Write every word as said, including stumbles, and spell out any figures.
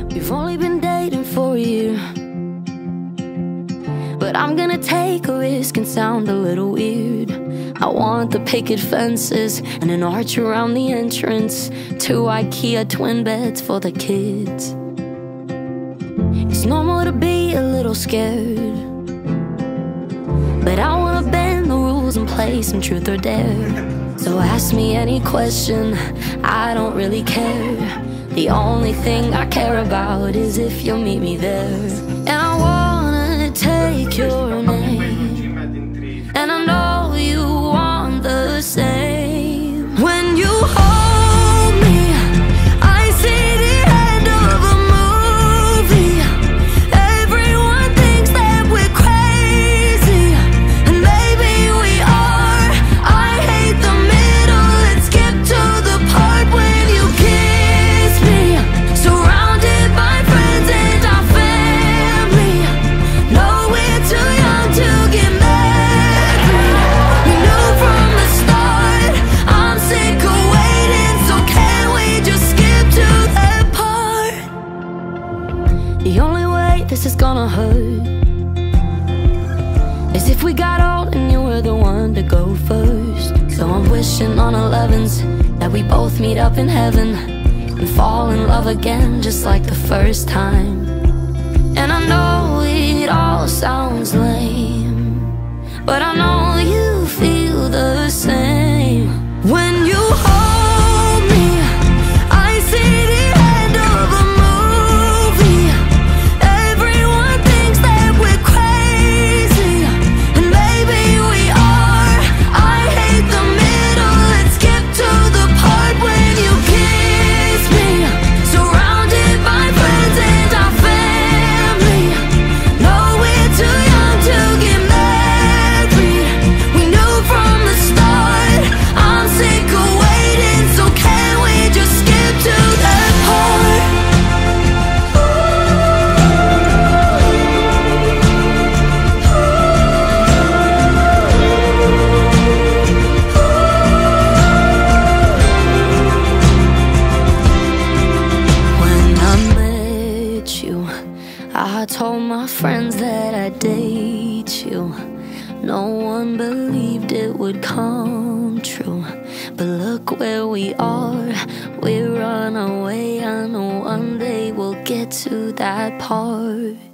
You've only been dating for a year, but I'm gonna take a risk and sound a little weird. I want the picket fences and an arch around the entrance, two IKEA twin beds for the kids. It's normal to be a little scared, but I wanna bend the rules and play some truth or dare. So ask me any question, I don't really care. The only thing I care about is if you'll meet me there. And I wanna take your name, and I know you want the same. When you hold me, I see the end of a movie. Everyone thinks that we're crazy, and maybe we are. I hate the middle, let's skip to the part when you kiss me, surrounded by friends and our family. No, we're too young to get married. We knew from the start, I'm sick of waiting, so can we just skip to that part? The only way this is gonna hurt is if we got old and you were the one to go first. So I'm wishing on elevens that we both meet up in heaven and fall in love again just like the first time. And I know it all sounds lame, but I know you feel the same. When you hold me, I see the end of a movie. Everyone thinks that we're crazy, and maybe we are. I hate the middle, let's skip to the part when you kiss me, surrounded by friends and our family. No, we're too young to get married. We knew from the start, I'm sick of waiting, so can we just skip to that part? When I met you, I told my friends that I'd date you. No one believed it would come true, but look where we are. We're on our way, I know one day we'll get to that part.